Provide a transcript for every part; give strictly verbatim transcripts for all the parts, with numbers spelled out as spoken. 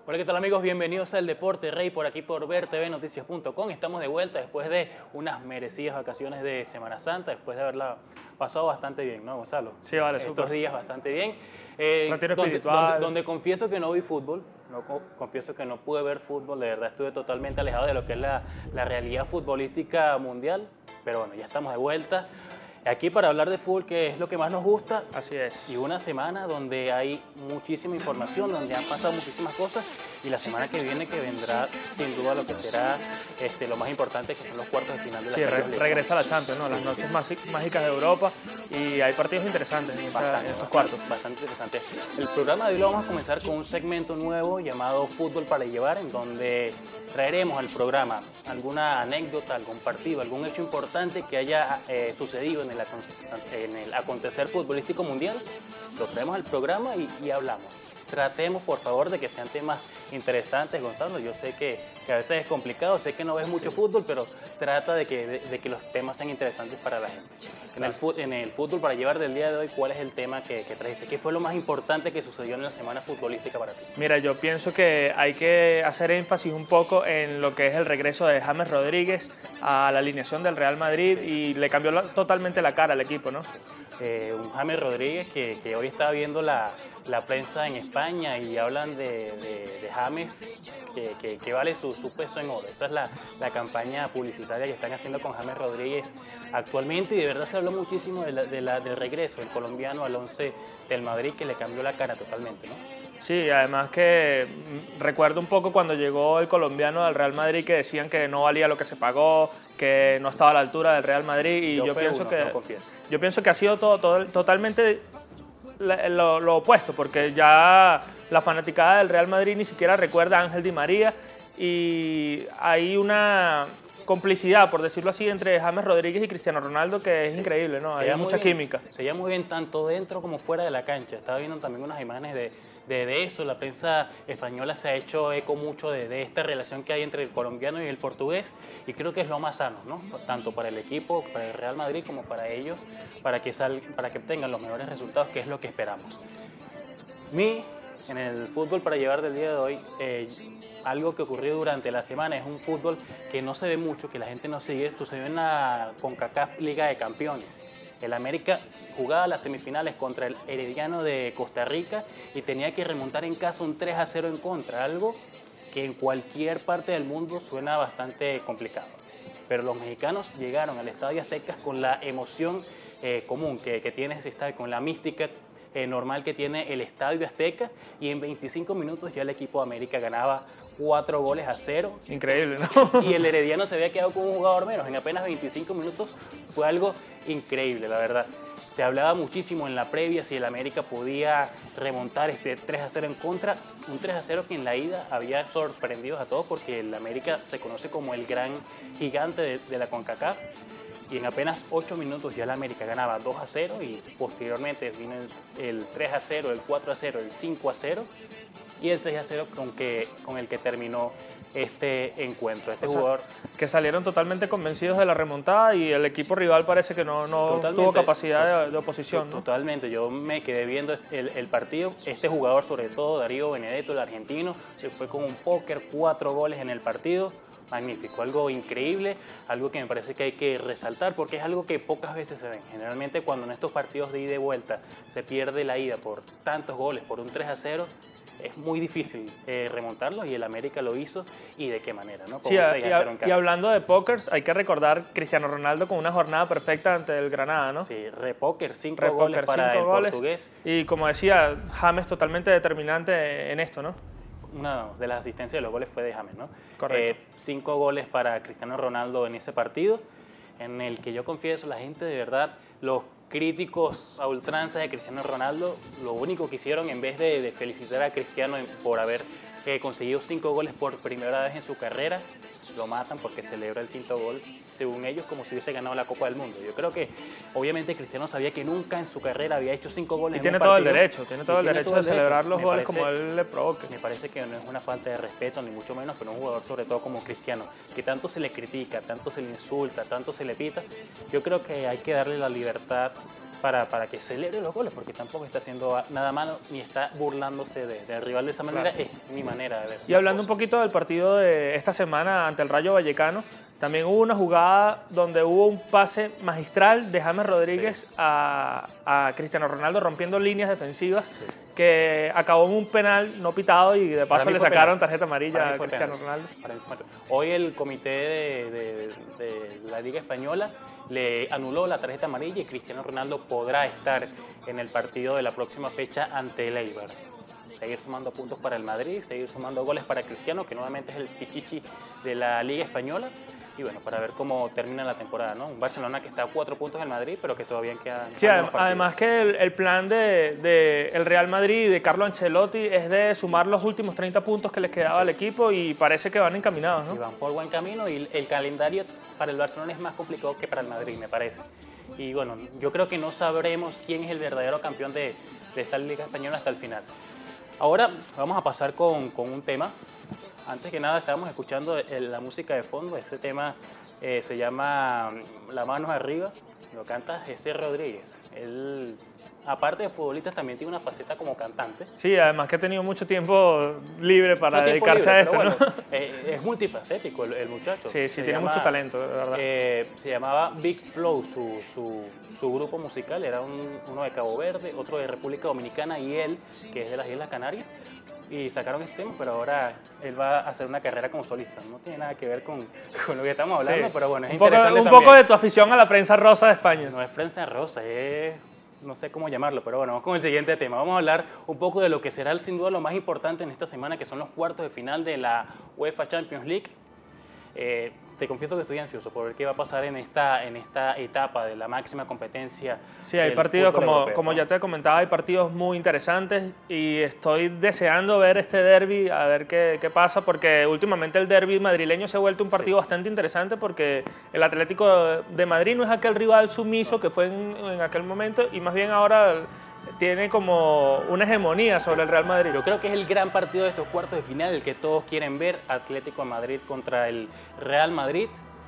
Hola, ¿qué tal amigos? Bienvenidos al Deporte Rey por aquí por ver t v noticias punto com. Estamos de vuelta después de unas merecidas vacaciones de Semana Santa, después de haberla pasado bastante bien, ¿no, Gonzalo? Sí, vale, Estos súper. días bastante bien. Eh, Retiro donde, espiritual. donde, donde confieso que no vi fútbol, no, confieso que no pude ver fútbol, de verdad estuve totalmente alejado de lo que es la, la realidad futbolística mundial, pero bueno, ya estamos de vuelta. Aquí para hablar de fútbol, que es lo que más nos gusta. Así es. Y una semana donde hay muchísima información, donde han pasado muchísimas cosas. Y la semana que viene que vendrá, sin duda, lo que será este, lo más importante, que son los cuartos de final de la Sí, Champions re League. regresa la Champions, ¿no? Las noches mágicas de Europa y hay partidos interesantes en, esta, Bastante, en estos bastante, cuartos. bastante interesante. El programa de hoy lo vamos a comenzar con un segmento nuevo llamado Fútbol para Llevar, en donde traeremos al programa alguna anécdota, algún partido, algún hecho importante que haya eh, sucedido en el, en el acontecer futbolístico mundial. Lo traemos al programa y, y hablamos. Tratemos, por favor, de que sean temas interesantes, Gonzalo. Yo sé que, que a veces es complicado, sé que no ves mucho fútbol, pero trata de que, de, de que los temas sean interesantes para la gente. En el, en el fútbol para llevar del día de hoy, ¿cuál es el tema que, que trajiste? ¿Qué fue lo más importante que sucedió en la semana futbolística para ti? Mira, yo pienso que hay que hacer énfasis un poco en lo que es el regreso de James Rodríguez a la alineación del Real Madrid y le cambió la, totalmente la cara al equipo, ¿no? Eh, un James Rodríguez que, que hoy estaba viendo la, la prensa en España y hablan de, de, de James que, que, que vale su, su peso en oro. Esta es la, la campaña publicitaria que están haciendo con James Rodríguez actualmente y de verdad se habló muchísimo de la, de la, del regreso del colombiano al once del Madrid, que le cambió la cara totalmente, ¿no? Sí, además que recuerdo un poco cuando llegó el colombiano al Real Madrid que decían que no valía lo que se pagó, que no estaba a la altura del Real Madrid y yo, yo pienso uno, que no confieso. yo pienso que ha sido todo, todo totalmente lo, lo opuesto, porque ya la fanaticada del Real Madrid ni siquiera recuerda a Ángel Di María y hay una complicidad, por decirlo así, entre James Rodríguez y Cristiano Ronaldo que es sí, increíble, ¿no? Hay mucha bien, química. Se lleva muy bien tanto dentro como fuera de la cancha. Estaba viendo también unas imágenes de, de, de eso. La prensa española se ha hecho eco mucho de, de esta relación que hay entre el colombiano y el portugués y creo que es lo más sano, ¿no? Tanto para el equipo, para el Real Madrid como para ellos, para que, sal, para que tengan los mejores resultados, que es lo que esperamos. Mi En el fútbol para llevar del día de hoy, eh, algo que ocurrió durante la semana es un fútbol que no se ve mucho, que la gente no sigue, sucedió en la CONCACAF Liga de Campeones. El América jugaba las semifinales contra el Herediano de Costa Rica y tenía que remontar en casa un tres a cero en contra, algo que en cualquier parte del mundo suena bastante complicado. Pero los mexicanos llegaron al Estadio Azteca con la emoción eh, común que, que tiene ese estadio, con la mística Eh, normal que tiene el Estadio Azteca y en veinticinco minutos ya el equipo de América ganaba cuatro goles a cero. Increíble, ¿no? Y el Herediano se había quedado con un jugador menos. En apenas veinticinco minutos fue algo increíble, la verdad. Se hablaba muchísimo en la previa si el América podía remontar este tres a cero en contra. Un tres a cero que en la ida había sorprendido a todos porque el América se conoce como el gran gigante de, de la CONCACAF. Y en apenas ocho minutos ya la América ganaba dos a cero y posteriormente vino el, el tres a cero, el cuatro a cero, el cinco a cero y el seis a cero con, que, con el que terminó este encuentro. Este o sea, jugador que salieron totalmente convencidos de la remontada y el equipo rival parece que no, no tuvo capacidad de, de oposición, ¿no? Totalmente, yo me quedé viendo el, el partido. Este jugador, sobre todo Darío Benedetto, el argentino, se fue con un póker, cuatro goles en el partido. Magnífico, algo increíble, algo que me parece que hay que resaltar porque es algo que pocas veces se ven. Generalmente cuando en estos partidos de ida y vuelta se pierde la ida por tantos goles, por un tres a cero, es muy difícil eh, remontarlo y el América lo hizo y de qué manera, ¿no? Sí, y, y hablando de pókers, hay que recordar Cristiano Ronaldo con una jornada perfecta ante el Granada, ¿no? Sí, repóker, cinco re goles para cinco el goles, portugués. Y como decía, James totalmente determinante en esto, ¿no? Una de las asistencias de los goles fue de James, ¿no? Correcto. Eh, cinco goles para Cristiano Ronaldo en ese partido, en el que yo confieso, la gente de verdad, los críticos a ultranza de Cristiano Ronaldo, lo único que hicieron en vez de, de felicitar a Cristiano por haber eh, conseguido cinco goles por primera vez en su carrera, lo matan porque celebra el quinto gol, según ellos, como si hubiese ganado la Copa del Mundo. Yo creo que, obviamente, Cristiano sabía que nunca en su carrera había hecho cinco goles y en tiene un todo partido. el derecho, tiene todo el tiene derecho todo el de celebrar derecho. los Me goles parece, como él le provoque. Me parece que no es una falta de respeto, ni mucho menos, pero un jugador, sobre todo como Cristiano, que tanto se le critica, tanto se le insulta, tanto se le pita. Yo creo que hay que darle la libertad para, para que celebre los goles, porque tampoco está haciendo nada malo ni está burlándose de, del rival de esa manera. Claro. Es mi manera de ver. Y hablando un poquito del partido de esta semana ante el Rayo Vallecano, también hubo una jugada donde hubo un pase magistral de James Rodríguez sí. a, a Cristiano Ronaldo rompiendo líneas defensivas sí. que acabó en un penal no pitado y de paso le sacaron penal. tarjeta amarilla a Cristiano penal. Ronaldo. Hoy el comité de, de, de la Liga Española le anuló la tarjeta amarilla y Cristiano Ronaldo podrá estar en el partido de la próxima fecha ante el Eibar. Seguir sumando puntos para el Madrid, seguir sumando goles para Cristiano, que nuevamente es el pichichi de la Liga Española. Y bueno, para ver cómo termina la temporada, ¿no? Un Barcelona que está a cuatro puntos en Madrid, pero que todavía queda... Sí, además que el, el plan de, de el Real Madrid y de Carlo Ancelotti es de sumar los últimos treinta puntos que les quedaba sí. al equipo y parece que van encaminados, ¿no? Y van por buen camino y el calendario para el Barcelona es más complicado que para el Madrid, me parece. Y bueno, yo creo que no sabremos quién es el verdadero campeón de, de esta Liga Española hasta el final. Ahora vamos a pasar con, con un tema. Antes que nada estábamos escuchando el, la música de fondo, ese tema eh, se llama La Manos Arriba, lo canta Jesse Rodríguez. Él, aparte de futbolista, también tiene una faceta como cantante. Sí, además que ha tenido mucho tiempo libre para no dedicarse libre, a esto, bueno, ¿no? Eh, es multifacético el, el muchacho. Sí, sí, se tiene llama, mucho talento, de verdad. Eh, se llamaba Big Flow, su, su, su grupo musical, era un, uno de Cabo Verde, otro de República Dominicana y él, que es de las Islas Canarias. Y sacaron este tema, pero ahora él va a hacer una carrera como solista. No tiene nada que ver con, con lo que estamos hablando, sí. pero bueno, es un poco, interesante un también. poco de tu afición a la prensa rosa de España. No es prensa rosa, es... no sé cómo llamarlo, pero bueno, vamos con el siguiente tema. Vamos a hablar un poco de lo que será sin duda lo más importante en esta semana, que son los cuartos de final de la UEFA Champions League. Eh, te confieso que estoy ansioso por ver qué va a pasar en esta, en esta etapa de la máxima competencia. Sí, hay partidos, como, europeo, como ¿no? ya te comentaba, hay partidos muy interesantes y estoy deseando ver este derbi, a ver qué, qué pasa, porque últimamente el derbi madrileño se ha vuelto un partido sí. bastante interesante porque el Atlético de Madrid no es aquel rival sumiso que fue en, en aquel momento y más bien ahora tiene como una hegemonía sobre el Real Madrid. Yo creo que es el gran partido de estos cuartos de final, el que todos quieren ver, Atlético de Madrid contra el Real Madrid,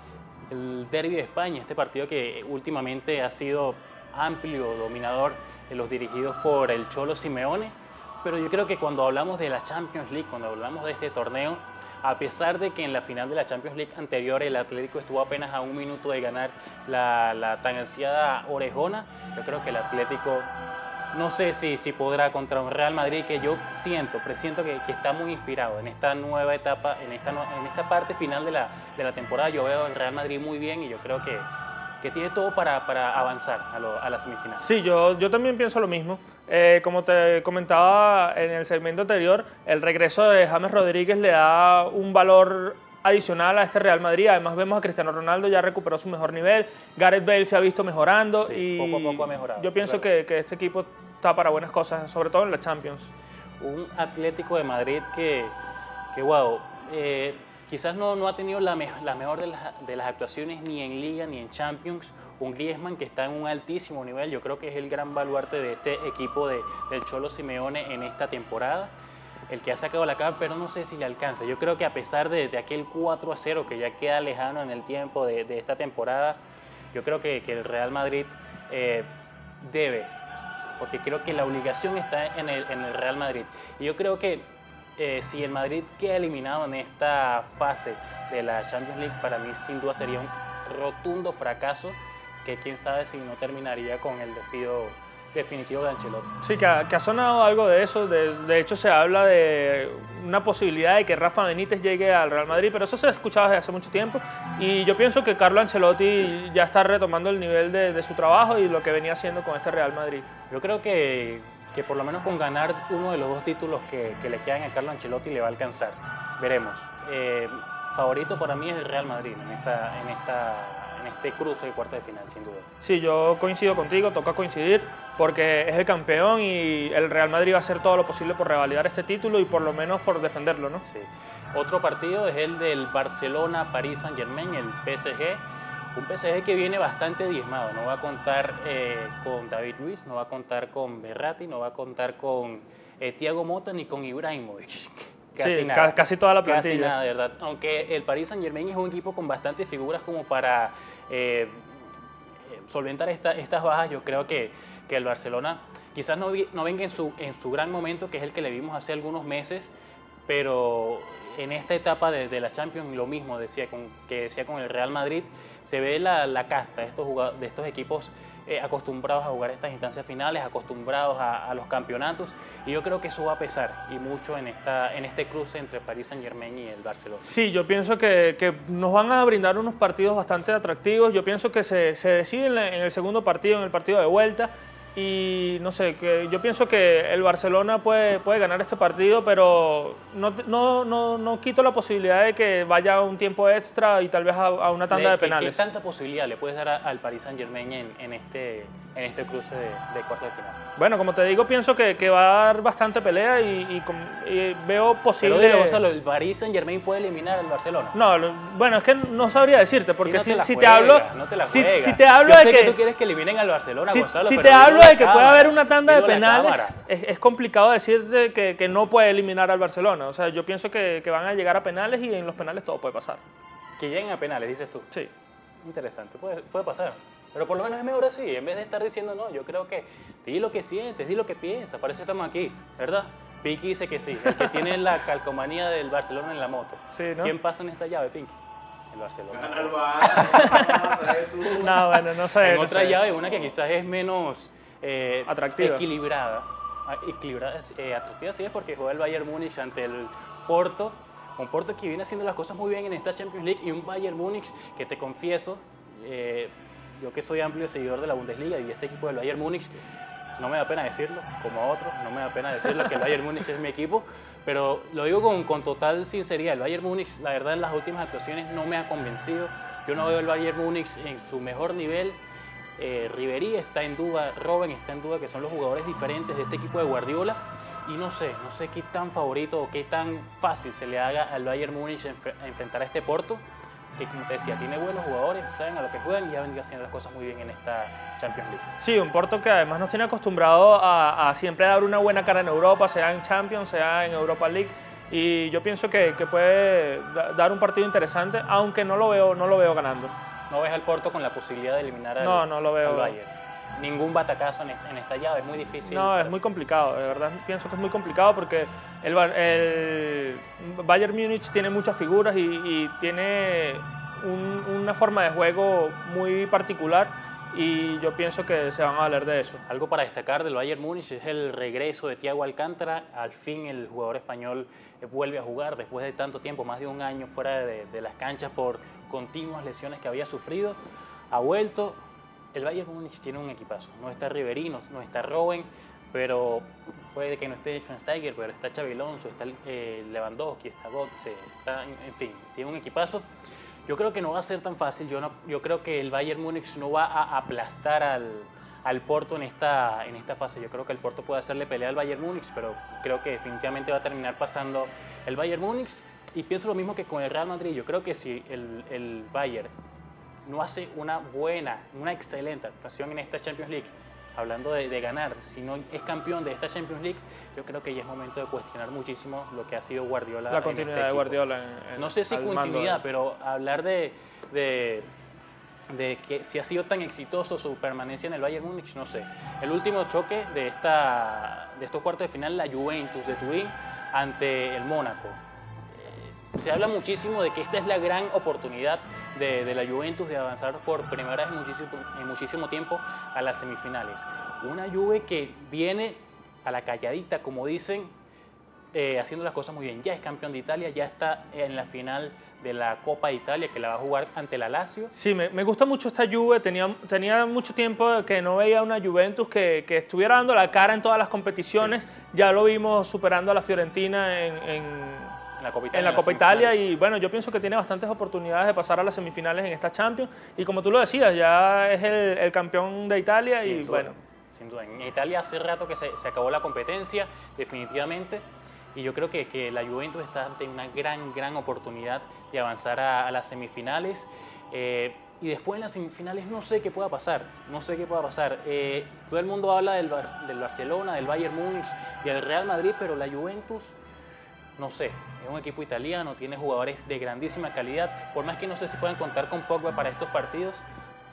el derbi de España, este partido que últimamente ha sido amplio, dominador de los dirigidos por el Cholo Simeone, pero yo creo que cuando hablamos de la Champions League, cuando hablamos de este torneo, a pesar de que en la final de la Champions League anterior el Atlético estuvo apenas a un minuto de ganar la, la tan ansiada orejona, yo creo que el Atlético... No sé si, si podrá contra un Real Madrid que yo siento, presiento que, que está muy inspirado en esta nueva etapa, en esta, en esta parte final de la, de la temporada. Yo veo al Real Madrid muy bien y yo creo que, que tiene todo para, para avanzar a, lo, a la semifinal. Sí, yo, yo también pienso lo mismo. Eh, como te comentaba en el segmento anterior, el regreso de James Rodríguez le da un valor adicional a este Real Madrid. Además vemos a Cristiano Ronaldo ya recuperó su mejor nivel, Gareth Bale se ha visto mejorando sí, y poco a poco ha mejorado, yo pienso claro. que, que este equipo está para buenas cosas, sobre todo en la Champions. Un Atlético de Madrid que, que wow, eh, quizás no, no ha tenido la, me, la mejor de las, de las actuaciones ni en Liga ni en Champions. Un Griezmann que está en un altísimo nivel, yo creo que es el gran baluarte de este equipo de, del Cholo Simeone en esta temporada. El que ha sacado la cara, pero no sé si le alcanza. Yo creo que a pesar de, de aquel cuatro a cero que ya queda lejano en el tiempo de, de esta temporada, yo creo que, que el Real Madrid eh, debe, porque creo que la obligación está en el, en el Real Madrid. Y yo creo que eh, si el Madrid queda eliminado en esta fase de la Champions League, para mí sin duda sería un rotundo fracaso, que quién sabe si no terminaría con el despido definitivo de Ancelotti. Sí, que ha, que ha sonado algo de eso. De, de hecho, se habla de una posibilidad de que Rafa Benítez llegue al Real Madrid, pero eso se ha escuchado desde hace mucho tiempo. Y yo pienso que Carlo Ancelotti ya está retomando el nivel de, de su trabajo y lo que venía haciendo con este Real Madrid. Yo creo que, que por lo menos con ganar uno de los dos títulos que, que le quedan a Carlo Ancelotti le va a alcanzar. Veremos. Eh, favorito para mí es el Real Madrid en esta... En esta en este cruce de cuartos de final, sin duda. Sí, yo coincido contigo, toca coincidir, porque es el campeón y el Real Madrid va a hacer todo lo posible por revalidar este título y por lo menos por defenderlo, ¿no? Sí. Otro partido es el del Barcelona-Paris Saint-Germain, el P S G. Un P S G que viene bastante diezmado, no va a contar eh, con David Luiz, no va a contar con Berratti, no va a contar con eh, Thiago Motta ni con Ibrahimovic. Casi sí, nada. casi toda la plantilla. Casi nada, de verdad. Aunque el Paris Saint-Germain es un equipo con bastantes figuras como para eh, solventar esta, estas bajas, yo creo que, que el Barcelona quizás no, vi, no venga en su, en su gran momento, que es el que le vimos hace algunos meses, pero en esta etapa de, de la Champions lo mismo decía con, que decía con el Real Madrid, se ve la, la casta de estos, jugadores, de estos equipos eh, acostumbrados a jugar estas instancias finales, acostumbrados a, a los campeonatos, y yo creo que eso va a pesar y mucho en, esta, en este cruce entre Paris Saint-Germain y el Barcelona. Sí, yo pienso que, que nos van a brindar unos partidos bastante atractivos. Yo pienso que se, se decide en, la, en el segundo partido, en el partido de vuelta. Y no sé, que yo pienso que el Barcelona puede, puede ganar este partido, pero no, no, no, no quito la posibilidad de que vaya un tiempo extra y tal vez a, a una tanda de penales. ¿Qué tanta posibilidad le puedes dar a, al Paris Saint-Germain en, en, este, en este cruce de, de cuartos de final? Bueno, como te digo, pienso que, que va a dar bastante pelea y, y, con, y veo posible... Pero digo, Gonzalo, ¿el Paris Saint-Germain puede eliminar al Barcelona? No, lo, bueno, es que no sabría decirte, porque no si, te si juegas, te hablo... No te la si, juegas. si te hablo Yo de sé que... que tú quieres que eliminen al Barcelona, si, Gonzalo, si pero te hablo de que cámara, puede haber una tanda de penales, cámara. es, es complicado decirte que, que no puede eliminar al Barcelona. O sea, yo pienso que, que van a llegar a penales y en los penales todo puede pasar. Que lleguen a penales, dices tú. Sí. Interesante, puede, puede pasar. Pero por lo menos es mejor así, en vez de estar diciendo no, yo creo que di lo que sientes, di lo que piensas, para eso estamos aquí, ¿verdad? Pinky dice que sí, el que tiene la calcomanía del Barcelona en la moto. Sí, ¿no? ¿Quién pasa en esta llave, Pinky? El Barcelona. Gana el Barça, No, bueno, no sé. En no otra sé. llave, una que quizás es menos eh, Atractiva. equilibrada. Ah, equilibrada, eh, atractiva sí es porque juega el Bayern Múnich ante el Porto. Un Porto que viene haciendo las cosas muy bien en esta Champions League y un Bayern Múnich que te confieso, eh, yo que soy amplio seguidor de la Bundesliga y este equipo del Bayern Múnich, no me da pena decirlo, como a otros, no me da pena decirlo que el Bayern Múnich es mi equipo, pero lo digo con, con total sinceridad, el Bayern Múnich, la verdad, en las últimas actuaciones no me ha convencido, yo no veo el Bayern Múnich en su mejor nivel, eh, Ribéry está en duda, Robben está en duda, que son los jugadores diferentes de este equipo de Guardiola, y no sé, no sé qué tan favorito o qué tan fácil se le haga al Bayern Múnich enfrentar a este Porto, que como te decía, tiene buenos jugadores, saben a lo que juegan y ha venido haciendo las cosas muy bien en esta Champions League. Sí, un Porto que además nos tiene acostumbrado a, a siempre dar una buena cara en Europa, sea en Champions, sea en Europa League, y yo pienso que, que puede da, dar un partido interesante, aunque no lo veo, no lo veo ganando. ¿No ves al Porto con la posibilidad de eliminar al, no, no lo veo. al Bayern? Ningún batacazo en esta, en esta llave, es muy difícil. No, es muy complicado, de verdad pienso que es muy complicado porque el, el Bayern Múnich tiene muchas figuras y, y tiene un, una forma de juego muy particular y yo pienso que se van a valer de eso. Algo para destacar del Bayern Múnich es el regreso de Thiago Alcántara. Al fin el jugador español vuelve a jugar después de tanto tiempo, más de un año fuera de, de las canchas por continuas lesiones que había sufrido. Ha vuelto. El Bayern Múnich tiene un equipazo. No está Ribéry, no, no está Robben, pero puede que no esté Schweinsteiger, pero está Xabi Alonso, está eh, Lewandowski, está Götze, está, en fin, tiene un equipazo. Yo creo que no va a ser tan fácil. Yo, no, yo creo que el Bayern Múnich no va a aplastar al, al Porto en esta, en esta fase. Yo creo que el Porto puede hacerle pelea al Bayern Múnich, pero creo que definitivamente va a terminar pasando el Bayern Múnich. Y pienso lo mismo que con el Real Madrid. Yo creo que si el, el Bayern no hace una buena, una excelente actuación en esta Champions League, hablando de, de ganar, si no es campeón de esta Champions League, yo creo que ya es momento de cuestionar muchísimo lo que ha sido Guardiola. La continuidad este de Guardiola. En, en, no sé si continuidad, pero hablar de, de, de que si ha sido tan exitoso su permanencia en el Bayern Múnich, no sé. El último choque de, esta, de estos cuartos de final, la Juventus de Turín ante el Mónaco. Se habla muchísimo de que esta es la gran oportunidad de, de la Juventus de avanzar por primera vez en muchísimo, en muchísimo tiempo a las semifinales. Una Juve que viene a la calladita, como dicen, eh, haciendo las cosas muy bien. Ya es campeón de Italia, ya está en la final de la Copa de Italia, que la va a jugar ante la Lazio. Sí, me, me gusta mucho esta Juve. Tenía, tenía mucho tiempo que no veía una Juventus que, que estuviera dando la cara en todas las competiciones. Sí. Ya lo vimos superando a la Fiorentina en... en La Copa Italia, en la Copa Italia y bueno, yo pienso que tiene bastantes oportunidades de pasar a las semifinales en esta Champions y como tú lo decías, ya es el, el campeón de Italia sin y duda, bueno. Sin duda, en Italia hace rato que se, se acabó la competencia, definitivamente, y yo creo que, que la Juventus está ante una gran, gran oportunidad de avanzar a, a las semifinales. Eh, y después en las semifinales no sé qué pueda pasar, no sé qué pueda pasar. Eh, todo el mundo habla del, del Barcelona, del Bayern Múnich y del Real Madrid, pero la Juventus, no sé, es un equipo italiano, tiene jugadores de grandísima calidad, por más que no sé si puedan contar con Pogba para estos partidos,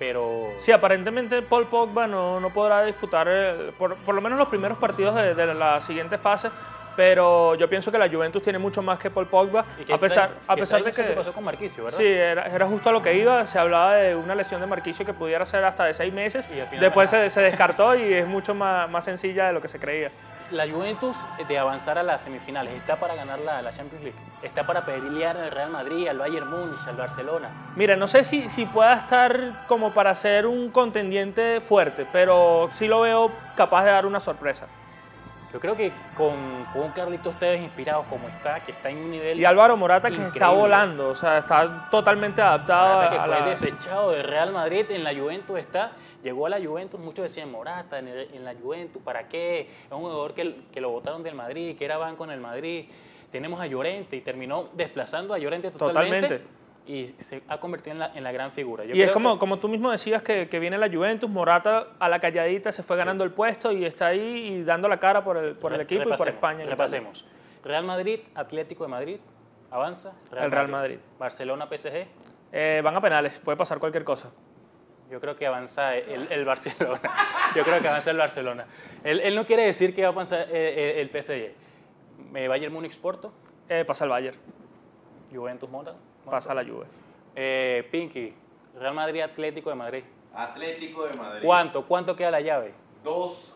pero... Sí, aparentemente Paul Pogba no, no podrá disputar eh, por, por lo menos los primeros partidos de, de la siguiente fase, pero yo pienso que la Juventus tiene mucho más que Paul Pogba, Y a pesar, extraño- a que pesar de extraño que... eso pasó con Marquisio, ¿verdad? Sí, era, era justo a lo que iba. Se hablaba de una lesión de Marquisio que pudiera ser hasta de seis meses. Y al final Después nada. se, se descartó y es mucho más, más sencilla de lo que se creía. La Juventus de avanzar a las semifinales está para ganar la, la Champions League, está para pelear al Real Madrid, al Bayern Múnich, al Barcelona. Mira, no sé si, si pueda estar como para ser un contendiente fuerte, pero sí lo veo capaz de dar una sorpresa. Yo creo que con, con un Carlitos Tevez inspirado como está, que está en un nivel... Y Álvaro Morata que increíble. está volando, o sea, está totalmente adaptado Morata, que a fue la... desechado del Real Madrid, en la Juventus está, llegó a la Juventus, muchos decían Morata en, el- en la Juventus, ¿para qué? Es un jugador que, que lo botaron del Madrid, que era banco en el Madrid. Tenemos a Llorente y terminó desplazando a Llorente totalmente. Totalmente. Y se ha convertido en la, en la gran figura. Yo Y es creo como, que- como tú mismo decías que, que viene la Juventus, Morata a la calladita se fue ganando el puesto y está ahí y dando la cara por el, por el Re- equipo y por repasemos, España. y tal. Repasemos. Real Madrid, Atlético de Madrid, avanza. El Real Madrid. Barcelona, P S G. Eh, van a penales, puede pasar cualquier cosa. Yo creo que avanza el, el Barcelona. Yo creo que avanza el Barcelona. Él, él no quiere decir que va a avanzar eh, eh, el P S G. Eh, Bayern Múnich, Porto. Eh, pasa el Bayern, Juventus, Monta. pasa la Juve. Eh, Pinky, Real Madrid, Atlético de Madrid. Atlético de Madrid. ¿Cuánto? ¿Cuánto queda la llave? dos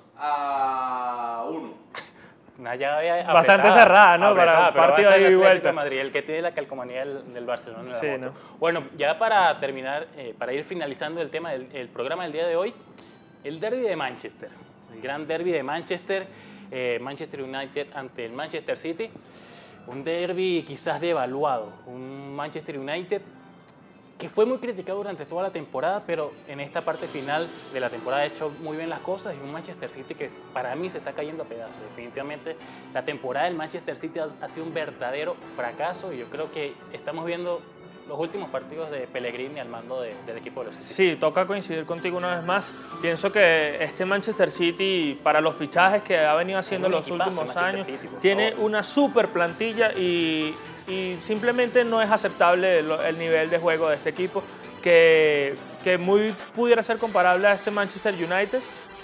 a uno. Una llave Bastante apretada, cerrada, ¿no? Para pero partido avanza el ida y Atlético vuelta. de Madrid, el que tiene la calcomanía del, del Barcelona en la Sí, moto. ¿no? Bueno, ya para terminar, eh, para ir finalizando el tema del el programa del día de hoy, el derby de Manchester, el gran derby de Manchester, eh, Manchester United ante el Manchester City, un derby quizás devaluado, un Manchester United que fue muy criticado durante toda la temporada, pero en esta parte final de la temporada ha hecho muy bien las cosas, y un Manchester City que para mí se está cayendo a pedazos. Definitivamente la temporada del Manchester City ha, ha sido un verdadero fracaso, y yo creo que estamos viendo los últimos partidos de Pellegrini al mando de- del equipo de los City. Sí, toca coincidir contigo una vez más. Pienso que este Manchester City, para los fichajes que ha venido haciendo un en los equipazo, últimos Manchester años, City, por tiene favor. una super plantilla y, y simplemente no es aceptable lo- el nivel de juego de este equipo, que, que muy pudiera ser comparable a este Manchester United,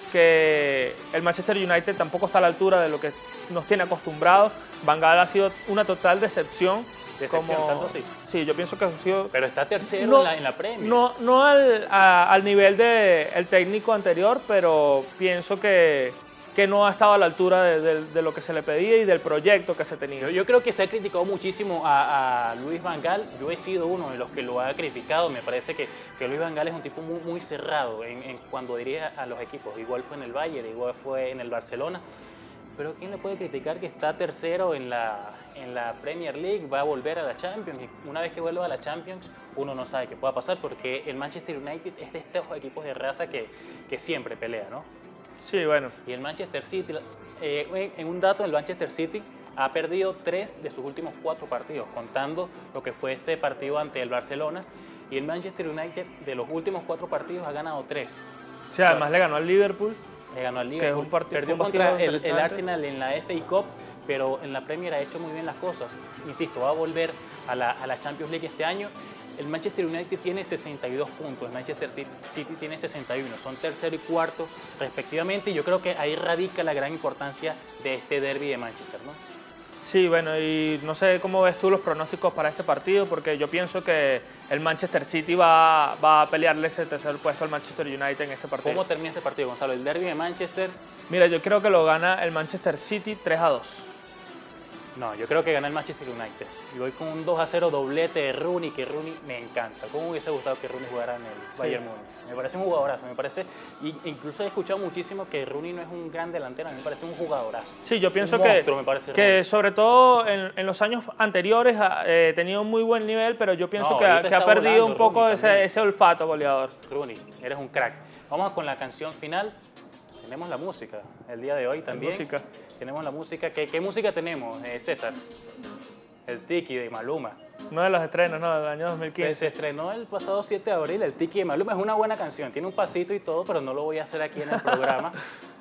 que el Manchester United tampoco está a la altura de lo que nos tiene acostumbrados. Van Gaal ha sido una total decepción. Decepción, como- tanto así. Sí, yo pienso que ha sido Pero está tercero No, en, la, en la Premier. no, no al, a- al nivel del técnico anterior, pero pienso que, que no ha estado a la altura de, de- de lo que se le pedía y del proyecto que se tenía. Yo, yo creo que se ha criticado muchísimo a, a Luis Van Gaal. Yo he sido uno de los que lo ha criticado. Me parece que, que Luis Van Gaal es un tipo muy, muy cerrado en, en cuando dirige a los equipos. Igual fue en el Bayern, igual fue en el Barcelona. Pero ¿quién le puede criticar que está tercero en la, en la Premier League? Va a volver a la Champions. Y una vez que vuelva a la Champions, uno no sabe qué pueda pasar, porque el Manchester United es de estos equipos de raza que, que siempre pelea, ¿no? Sí, bueno, Y el Manchester City, eh, en un dato, el Manchester City ha perdido tres de sus últimos cuatro partidos, contando lo que fue ese partido ante el Barcelona. Y el Manchester United, de los últimos cuatro partidos, ha ganado tres. o sea, además le ganó al Liverpool. Le ganó al Que es Liverpool, un partido- perdió fue un partido contra el, el interesante. Arsenal en la F A Cup, pero en la Premier ha hecho muy bien las cosas. Insisto, va a volver a la, a la Champions League este año. El Manchester United tiene sesenta y dos puntos, el Manchester City tiene sesenta y uno, son tercero y cuarto respectivamente, y yo creo que ahí radica la gran importancia de este derby de Manchester, ¿no? Sí, bueno, y no sé cómo ves tú los pronósticos para este partido, porque yo pienso que el Manchester City va, va a pelearle ese tercer puesto al Manchester United en este partido. ¿Cómo termina este partido, Gonzalo? El derby de Manchester, Mira, yo creo que lo gana el Manchester City tres a dos. no, yo creo que gana el Manchester United. Y voy con un dos a cero doblete de Rooney, que Rooney me encanta. ¿Cómo hubiese gustado que Rooney jugara en el Sí. Bayern Múnich? Me parece un jugadorazo, me parece, y incluso he escuchado muchísimo que Rooney no es un gran delantero, a mí me parece un jugadorazo. Sí, yo pienso Un que, monstruo, me parece que Rooney. sobre todo en, en los años anteriores ha eh, tenido un muy buen nivel, pero yo pienso No, que, ha- ahorita que ha está perdido volando un poco Rooney ese, también. ese olfato goleador. Rooney, eres un crack. Vamos con la canción final. Tenemos la música el día de hoy también. música. Tenemos la música. ¿Qué, qué música tenemos, eh, César? El Tiki de Maluma. Uno de los estrenos, ¿no? Del año dos mil Se, quince. se estrenó el pasado siete de abril, el Tiki de Maluma. Es una buena canción, tiene un pasito y todo, pero no lo voy a hacer aquí en el programa.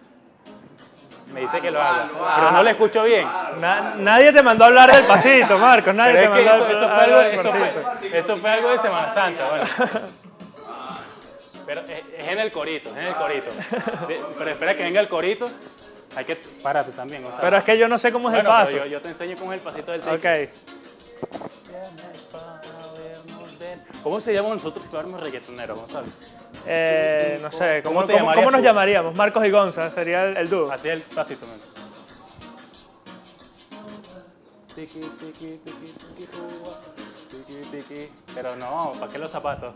Me dice que lo haga, pero no le escucho bien. Na- nadie te mandó a hablar del pasito, Marcos. Nadie Pero te es que mandó eso, a eso fue hablar algo, del eso, pasito. fue, eso fue algo de Semana Santa. Bueno. Pero es, es en el corito, es en el corito. Sí, pero espera que venga el corito. Hay que... Párate también, Gonzalo. Pero es que yo no sé cómo es Bueno, el paso. pero yo, yo te enseño cómo es el pasito del tiki. Ok. ¿Cómo se llama nosotros si fuéramos reggaetoneros, Gonzalo? Eh, no sé, ¿cómo, ¿Cómo te cómo- llamarías cómo nos tú? llamaríamos? Marcos y Gonza, sería el, el dúo. Así es el pasito, man. Tiki, tiki, tiki, tiki, ua, tiki, tiki. Pero no, ¿para qué los zapatos?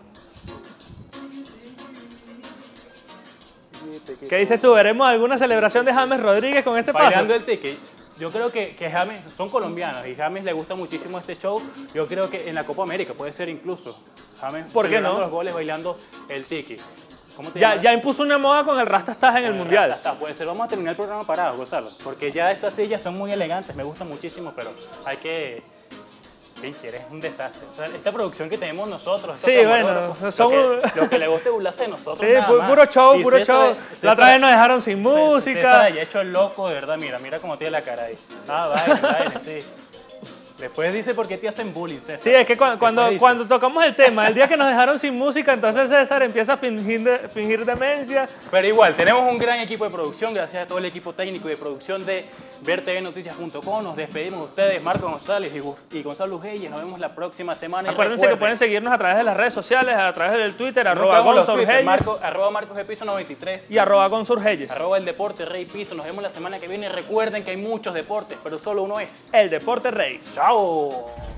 Tiki, tiki, ¿Qué dices tú? ¿Veremos alguna celebración de James Rodríguez con este paso? Bailando el tiki. Yo creo que, que James, son colombianos y James le gusta muchísimo este show. Yo creo que en la Copa América puede ser incluso. James ¿Por qué celebrando no? los goles bailando el tiki. ¿Cómo te Ya, llamas? ya impuso una moda con el Rastastas en el Eh, Mundial. Está, está, puede ser. Vamos a terminar el programa parado, Gonzalo. Porque ya estas sillas son muy elegantes, me gustan muchísimo, pero hay que... Pincher, es un desastre. O sea, esta producción que tenemos nosotros. estos Sí, bueno, camarógrafos, son Lo un- que, lo que le gusta burlarse de nosotros. Sí, nada pu- más. puro show, Y puro César- show. César- La otra vez nos dejaron sin César- música. César ahí hecho el loco, de verdad. Mira, mira cómo tiene la cara ahí. Ah, vale, vale, sí. Después dice por qué te hacen bullying, César. Sí, es que cu- Después cuando, dice. cuando tocamos el tema, el día que nos dejaron sin música, entonces César empieza a fingir, de- fingir demencia. Pero igual, tenemos un gran equipo de producción, gracias a todo el equipo técnico y de producción de ver t v noticias punto com. Nos despedimos de ustedes, Marco González y, Gus- y Gonzalo Reyes. Nos vemos la próxima semana. Y Acuérdense que recuerden, pueden seguirnos a través de las redes sociales, a través del Twitter, no arroba cagamos los Gonzalo Twitter, Reyes Marco, arroba Marcos de Piso noventa y tres. y arroba Gonzurreyes. Arroba el deporte Rey Piso. Nos vemos la semana que viene. Recuerden que hay muchos deportes, pero solo uno es. El Deporte Rey. ¡Chao!